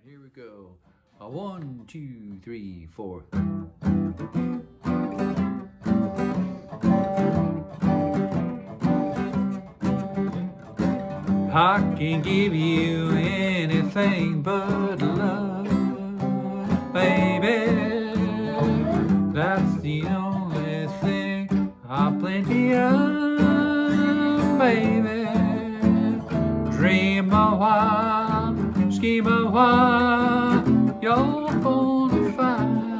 Here we go. 1, 2, 3, 4. I can give you anything but love, baby. That's the only thing I've plenty of, baby. Dream a while, scheme a while, you're gonna find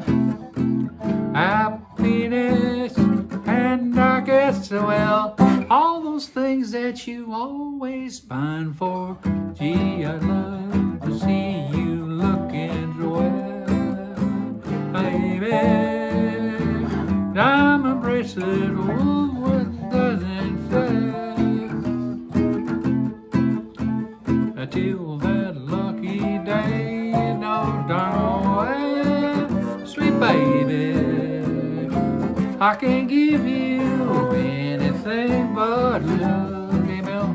happiness, and I guess, well, all those things that you always pine for. Gee, I'd love to see you looking so well, baby. Diamond bracelet, Woodward doesn't fail. Till that lucky day, no darn well, sweet baby, I can't give you anything but love, Mel.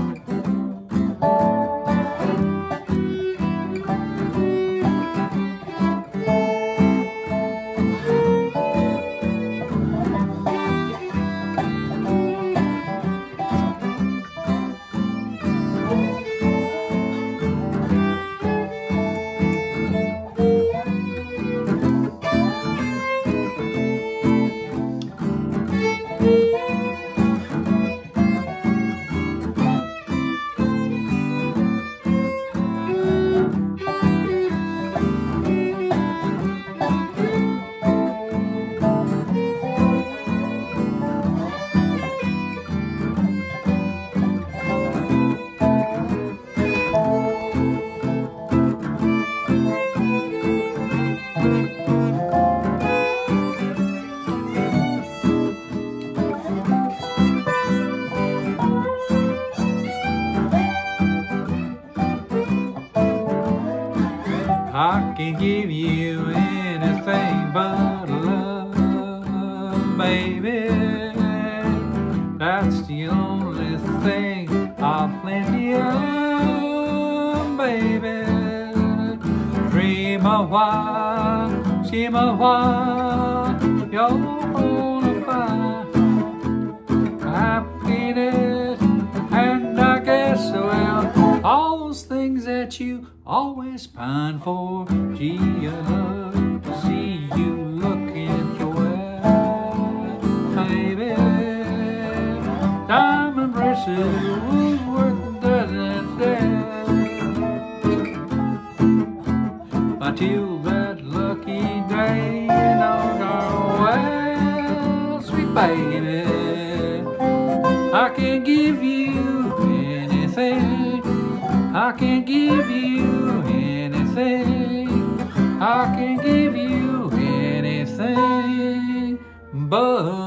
I can give you anything but love, baby. That's the only thing I've plenty of, baby. Dream a while, scheme a while, you're gonna find happiness, and I guess, well, all those things that you always pine for. Gee, I'd love to see you looking so well, baby. Diamond bracelet, Woodward doesn't sell. Until that lucky day, no darn well, sweet baby, I can't give you anything. I can't give you anything. I can't give you anything but